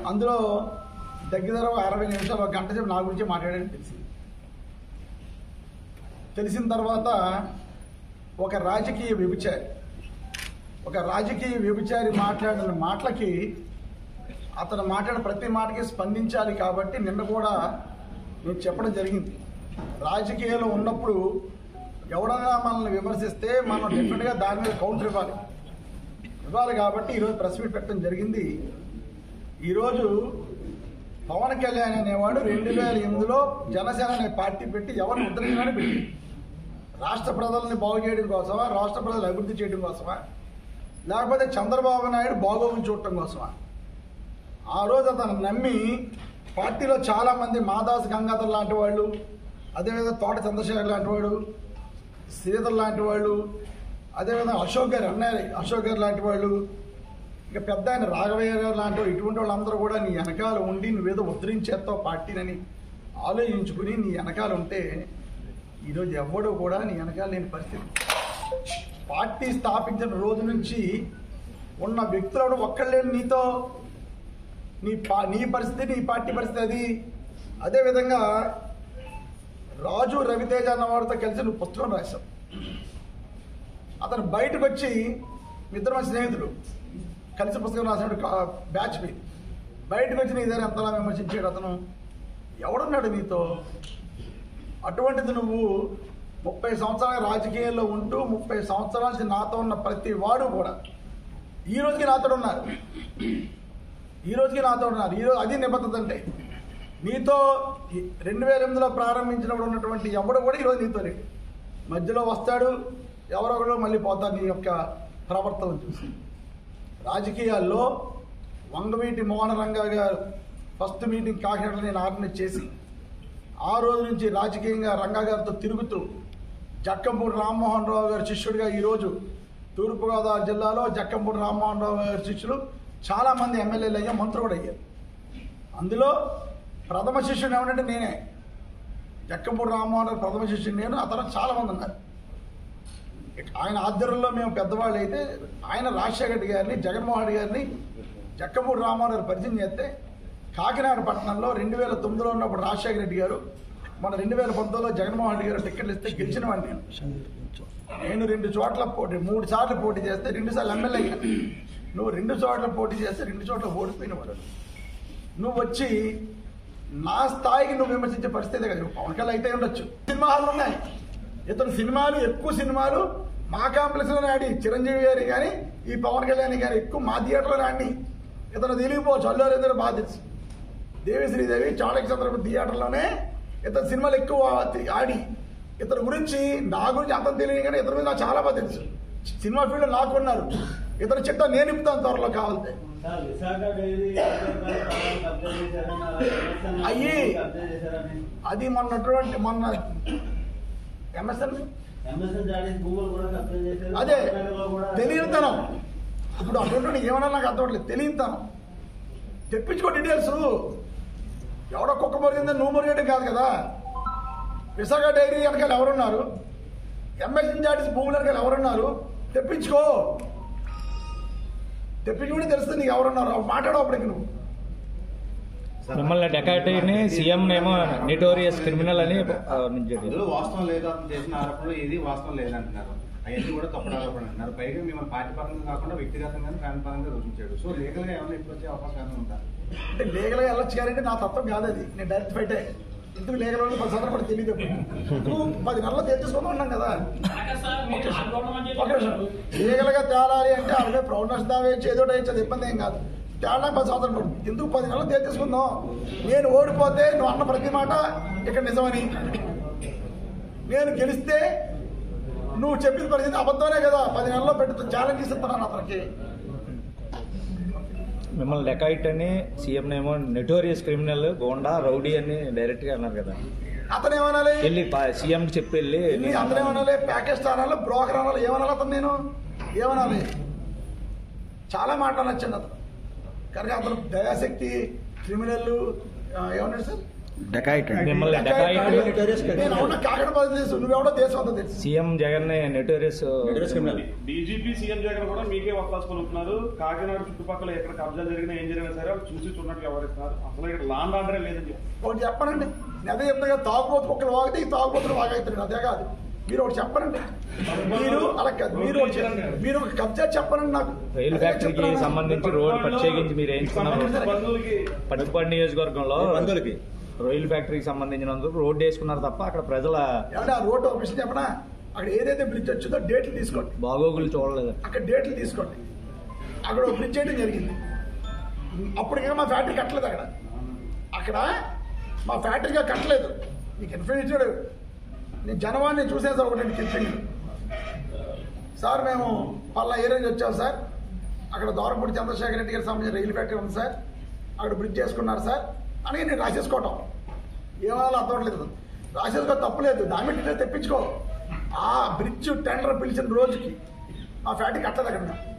అందులో దగ్గర 60 నిమిషాలు, ఒక గంట సేపు నా గురించి మాట్లాడని తెలిసిన తర్వాత ఒక రాజకీయ వ్యభిచారి మాట్లాడిన మాటలకి అతను మాట్లాడిన ప్రతి మాటకి స్పందించాలి కాబట్టి నిన్న కూడా నేను చెప్పడం జరిగింది. రాజకీయాల్లో ఉన్నప్పుడు ఎవడన్నా మనల్ని విమర్శిస్తే మనం డెఫినెట్గా దాని మీద కౌంటర్ ఇవ్వాలి కాబట్టి ఈరోజు ప్రెస్ మీట్ పెట్టడం జరిగింది. ఈరోజు పవన్ కళ్యాణ్ అనేవాడు 2008లో జనసేన అనే పార్టీ పెట్టి ఎవరిని ఉద్ధరించాలని పెట్టి రాష్ట్ర ప్రజల్ని బాగు చేయడం కోసమా, రాష్ట్ర ప్రజలు అభివృద్ధి చేయడం కోసమా, లేకపోతే చంద్రబాబు నాయుడు బాగోగులు చూడటం కోసమా? ఆ రోజు అతను నమ్మి పార్టీలో చాలామంది మాదాస్ గంగాధర్ లాంటి వాళ్ళు, అదేవిధంగా తోట చంద్రశేఖర్ లాంటి వాడు, శ్రీధర్ లాంటి వాళ్ళు, అదేవిధంగా అశోక్ గారు లాంటి వాళ్ళు, ఇక పెద్ద ఆయన రాఘవయ్య గారు లాంటి ఇటువంటి వాళ్ళందరూ కూడా నీ వెనకాల ఉండి నువ్వేదో ఉద్ధరించేస్తావు పార్టీనని ఆలోచించుకుని నీ వెనకాల ఉంటే ఈరోజు ఎవడో కూడా నీ వెనకాల లేని పరిస్థితి. పార్టీ స్థాపించిన రోజు నుంచి ఉన్న వ్యక్తులు ఒక్కళ్ళేని నీతో నీ పరిస్థితి, నీ పార్టీ పరిస్థితి అది. అదేవిధంగా రాజు రవితేజ అన్నవాడితో కలిసి నువ్వు పుస్తకం రాశావు. అతను బయటకు వచ్చి ఇద్దరు మంచి స్నేహితులు కలిసి పుస్తకం రాసినప్పుడు బ్యాచ్ బయటకు వచ్చి నీ దగ్గర ఎంతలా విమర్శించాడు అతను. ఎవడున్నాడు నీతో? అటువంటిది నువ్వు 30 సంవత్సరాల రాజకీయాల్లో ఉంటూ 30 సంవత్సరాల నుంచి నాతో ఉన్న ప్రతి వాడు కూడా ఈ రోజుకి నాతో ఉన్నారు. ఈరోజు అది నిబద్ధత అంటే. నీతో 2008లో ప్రారంభించినప్పుడు ఉన్నటువంటి ఎవడు కూడా ఈరోజు నీతో లేడు. మధ్యలో వస్తాడు, ఎవరొకరు మళ్ళీ పోతారు నీ యొక్క ప్రవర్తన చూసి. రాజకీయాల్లో వంగవీటి మోహన రంగా గారు ఫస్ట్ మీటింగ్ కాకినాడలో నేను ఆర్గనైజ్ చేసి ఆ రోజు నుంచి రాజకీయంగా రంగా గారితో తిరుగుతూ జక్కంపూడి రామ్మోహన్ రావు గారి శిష్యుడిగా ఈరోజు తూర్పుగోదావరి జిల్లాలో జక్కంపూడి రామ్మోహన్ రావు గారి శిష్యులు చాలామంది ఎమ్మెల్యేలు అయ్యా, మంత్రులు కూడా అయ్యారు. అందులో ప్రథమ శిష్యుడు ఏమంటే నేనే. జక్కంపూడి రామ్మోహన్ రావు ప్రథమ శిష్యుడు నేను. ఆ తర్వాత చాలామంది ఉన్నారు. ఆయన ఆధ్వర్యంలో మేము పెద్దవాళ్ళు అయితే ఆయన రాజశేఖర రెడ్డి గారిని, జగన్మోహన్ రెడ్డి గారిని, జక్కంపూడి రామ్మోహన్ గారు పరిచయం చేస్తే కాకినాడ పట్టణంలో 2009లో ఉన్నప్పుడు రాజశేఖర రెడ్డి గారు, మన 2019లో జగన్మోహన్ రెడ్డి గారు టికెట్లు ఇస్తే గెలిచిన వాడిని నేను 2 చోట్ల 3 సార్లు పోటీ చేస్తే 2 సార్లు ఎమ్మెల్యే అయ్యాను. నువ్వు 2 చోట్ల పోటీ చేస్తే 2 చోట్ల ఓడిపోయిన వాడు. నువ్వు వచ్చి నా స్థాయికి నువ్వు విమర్శించే పరిస్థితి కదా. పవన్ కళ్యాణ్ అయితే ఉండొచ్చు, సినిమా హాళ్ళు ఉన్నాయి. ఇతను ఎక్కువ సినిమాలు మా కాంప్లెక్స్లోనే ఆడి, చిరంజీవి గారి కానీ ఈ పవన్ కళ్యాణ్ కానీ ఎక్కువ మా థియేటర్లోనే ఆడి. ఇతను తెలియకపోవచ్చు, అల్లు అరవింద్ బాగా తెలుసు. దేవి శ్రీదేవి చాణక్య చంద్రబాబు థియేటర్లోనే ఇతను సినిమాలు ఎక్కువ ఆడి. ఇతని గురించి నా గురించి అంతం తెలియదు కానీ ఇతని మీద నాకు చాలా బాగా తెలుసు. సినిమా ఫీల్డ్ నాకు ఉన్నారు. ఇతను చిట్టా నేను ఇప్పుతాను త్వరలో కావాలంటే. అయ్యి అది మొన్న ఎంఎస్ఎన్ అదే తెలియతనం. ఇప్పుడు అటువంటి ఏమన్నా నాకు అర్థమవట్లేదు. తెలియతనం తెప్పించుకో డీటెయిల్స్. ఎవడో కుక్క మొరిగిందని నువ్వు మొరిగేయడం కాదు కదా. విశాఖ డైరీ వెనకాల ఎవరున్నారు, ఎంఎస్ఎన్ జాడీస్ భూముల వెనకాల ఎవరున్నారు, తెప్పించుకుంటే తెలుస్తుంది నీకు ఎవరున్నారు. మాట్లాడేప్పటికి నువ్వు మిమ్మల్ని డెకాయిటీని సీఎం ఏమో నోటోరియస్ క్రిమినల్ అని వాస్తవం లేదు. అతను చేసిన ఆరోపణలు ఏది వాస్తవం లేదంటున్నారు. అవన్నీ కూడా తప్పుడు ఆరోపణలు అంటున్నారు. పైగా మిమ్మల్ని పార్టీ పరంగా కాకుండా వ్యక్తిగతంగా ఫ్యాన్ పరంగా రూపించాడు. సో లీగల్ గా ఏమైనా ఎక్కువ వచ్చే అవకాశాలు ఉంటారు అంటే లీగల్ గా వెళ్ళొచ్చు కానీ నా తత్వం కాదు అది. నేను డైరెక్ట్ ఫైటే. ఎందుకు లీగల్ 10 సంవత్సరాలు కూడా తెలియదు. 10 నెలల్లో తెచ్చుకోమని ఉన్నాం కదా. లీగల్ గా తేలాలి అంటే అలాగే ప్రౌడ్నెస్ దావేసి ఏదో వేయించేది ఇబ్బంది ఏం కాదు. తేడా 10 సంవత్సరాలు పడుతుంది. ఎందుకు 10 నెలలు తెచ్చేసుకుందాం. నేను ఓడిపోతే నువ్వు అన్న ప్రతి మాట ఇక్కడ నిజమని, నేను గెలిస్తే నువ్వు చెప్పిన పరిస్థితి అబద్ధమే కదా. 10 నెలల్లో పెట్టుతూ ఛాలెంజ్ ఇస్తున్నాను అతనికి. మిమ్మల్ని డెకాయిట్ అని సీఎం ఏమో నోటోరియస్ క్రిమినల్, గోండా, రౌడీ అని డైరెక్ట్ గా అన్నారు కదా. అతను ఏమనాలి? వెళ్ళి సీఎం చెప్పి వెళ్ళి అతను ఏమనాలి? ప్యాకేజ్ అనాలి, బ్రోకర్ అనాలి, ఏమనాలి? అతను నేను ఏమనాలి? చాలా మాటలు నచ్చండి అతను. కానీ అతను దయాశక్తి క్రిమినల్ ఏమన్నాడు సార్? మిమ్మల్ని డకాయిట్ నేను అవునా కాకడపల్లి తెలుసు, నువ్వెవడో దేశం అంతా తెలుసు. CM Jagan notorious DGP CM Jagan కూడా మీకే వత్తాసు పలుకుతున్నారు. కాకినాడ చుట్టుపక్కల ఎక్కడ కబ్జాలు జరిగినా ఏం జరిగినా సరే చూసి చూడనట్టు వ్యవహరిస్తున్నారు. అసలు ఇక్కడ లాండ్ ఆర్డరే లేదని చెప్పి ఒకటి చెప్పనండి, నేను అదే చెప్తా కదా, తాగుబోతు కుక్కలు వాగితే ఈ తాగుబోతులు వాగవుతున్నాడు, అదే కాదు. మీరు ఒకటి చెప్పనండి, మీరు అలా కాదు, మీరు ఒక కబ్జా చెప్పనండి నాకు. రైలు ఫ్యాక్టరీకి సంబంధించి రోడ్ ప్రత్యేకించి మీరు వేయించుకున్నారు. బంధువులకి పట్టుపాడు నియోజకవర్గంలో రొయ్యల ఫ్యాక్టరీకి సంబంధించినందుకు రోడ్డు వేసుకున్నారు తప్ప అక్కడ ప్రజల ఏమంటే ఆ రోడ్డు ఒక విషయం చెప్పనా, అక్కడ ఏదైతే బ్రిడ్జ్ వచ్చిందో డేట్లు తీసుకోండి, బాగోగులు చూడలేదు. అక్కడ డేట్లు తీసుకోండి. అక్కడ ఒక బ్రిడ్జ్ చేయడం జరిగింది, అప్పటికే మా ఫ్యాక్టరీ కట్టలేదు. అక్కడ మా ఫ్యాక్టరీగా కట్టలేదు. మీకు ఇన్ఫర్మేషన్ నేను జనవాడిని చూసాను సార్, ఒకటి కింద సార్ మేము పల్లా ఏరియా నుంచి వచ్చాం సార్, అక్కడ దోరపూడి చంద్రశేఖర్ రెడ్డి గారికి సంబంధించిన రైలు ఫ్యాక్టరీ ఉంది సార్, అక్కడ బ్రిడ్జ్ చేసుకున్నారు సార్ అని నేను రాసేసుకోవటం. ఏమాలో అర్థం లేదు, రాసేసుకో తప్పులేదు, దాని మీద తెప్పించుకో. ఆ బ్రిడ్జ్ టెండర్ పిలిచిన రోజుకి మా ఫ్యాక్టరీ కట్టలేదు అక్కడ.